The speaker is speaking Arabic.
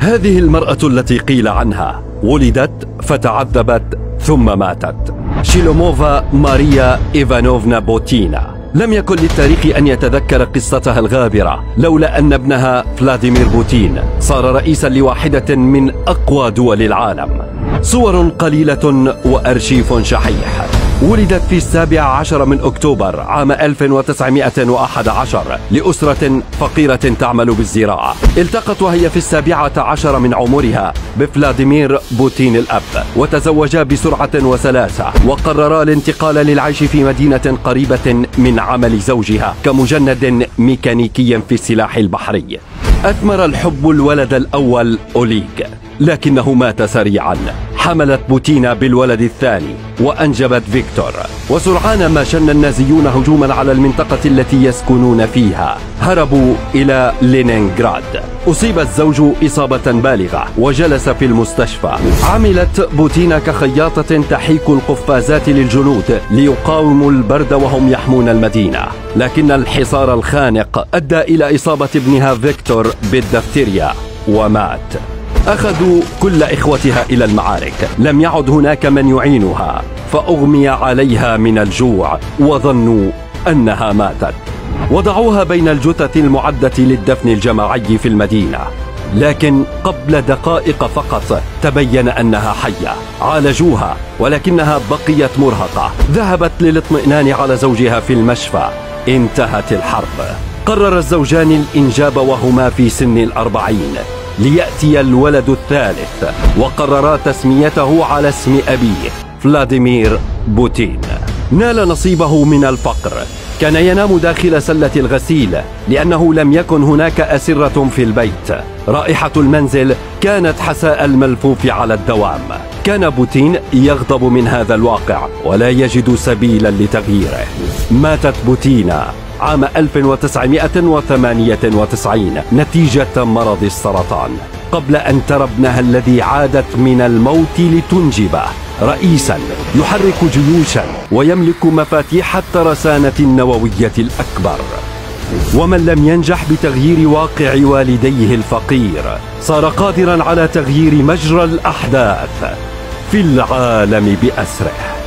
هذه المرأة التي قيل عنها ولدت فتعذبت ثم ماتت، شيلوموفا ماريا إيفانوفنا بوتينا. لم يكن للتاريخ أن يتذكر قصتها الغابرة لولا أن ابنها فلاديمير بوتين صار رئيسا لواحدة من أقوى دول العالم. صور قليلة وأرشيف شحيح. ولدت في 17 من أكتوبر عام 1911 لأسرة فقيرة تعمل بالزراعة. التقت وهي في 17 من عمرها بفلاديمير بوتين الأب، وتزوجا بسرعة وسلاسة، وقررا الانتقال للعيش في مدينة قريبة من عمل زوجها كمجند ميكانيكي في السلاح البحري. أثمر الحب الولد الأول أوليغ، لكنه مات سريعا. حملت بوتينا بالولد الثاني وأنجبت فيكتور. وسرعان ما شن النازيون هجوما على المنطقة التي يسكنون فيها، هربوا إلى لينينغراد. أصيب الزوج إصابة بالغة وجلس في المستشفى. عملت بوتينا كخياطة تحيك القفازات للجنود ليقاوموا البرد وهم يحمون المدينة، لكن الحصار الخانق أدى إلى إصابة ابنها فيكتور بالدفتيريا ومات. أخذوا كل إخوتها إلى المعارك، لم يعد هناك من يعينها، فأغمي عليها من الجوع وظنوا أنها ماتت. وضعوها بين الجثث المعدة للدفن الجماعي في المدينة، لكن قبل دقائق فقط تبين أنها حية. عالجوها ولكنها بقيت مرهقة. ذهبت للاطمئنان على زوجها في المشفى. انتهت الحرب. قرر الزوجان الإنجاب وهما في سن 40 ليأتي الولد الثالث، وقررا تسميته على اسم أبيه فلاديمير بوتين. نال نصيبه من الفقر. كان ينام داخل سلة الغسيل لأنه لم يكن هناك أسرة في البيت. رائحة المنزل كانت حساء الملفوف على الدوام. كان بوتين يغضب من هذا الواقع ولا يجد سبيلا لتغييره. ماتت بوتينا عام 1998 نتيجة مرض السرطان، قبل أن ترى ابنها الذي عادت من الموت لتنجبه رئيسا يحرك جيوشا ويملك مفاتيح الترسانة النووية الأكبر. ومن لم ينجح بتغيير واقع والديه الفقير صار قادرا على تغيير مجرى الأحداث في العالم بأسره.